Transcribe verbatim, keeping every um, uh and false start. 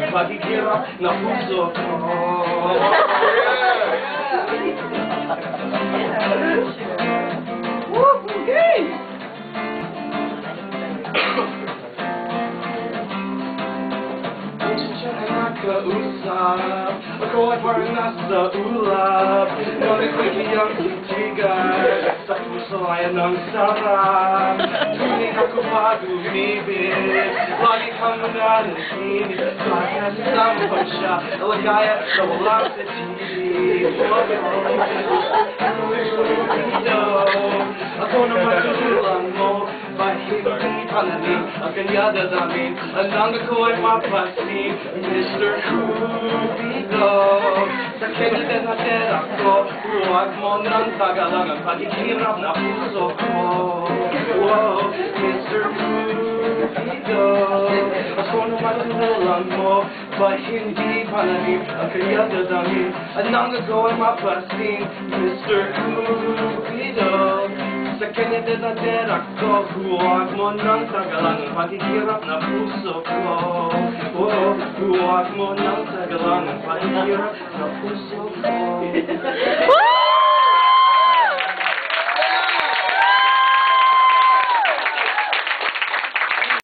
pagkikirap na puso ko. Okay! Kausap ako ay parang nasa ulap, ngunit may kiyang titigan sa puso ay ng sarap. Ngunit ako pag umibig, lagi kang mananahinig, kaya sasama pa siya, alagaya na walang satig. Ako naman tulang mo, bahit hindi pananim ang kanya dadamin, anang ako ay mapasin, Mister Cupido. Sa kanya din natin ako, huwag mo nang tagalang ang pagkikirap na puso ko. Whoa, Mister Cupido. Ako naman tulang mo, bahit hindi pananim ang kanya dadamin, anang ako ay mapasin, Mister Cupido. Sa kanya din natin ako, huwag mo nang tagalang ang pagkikirap na puso ko. Oh, huwag mo nang tagalang ang pagkikirap na puso ko.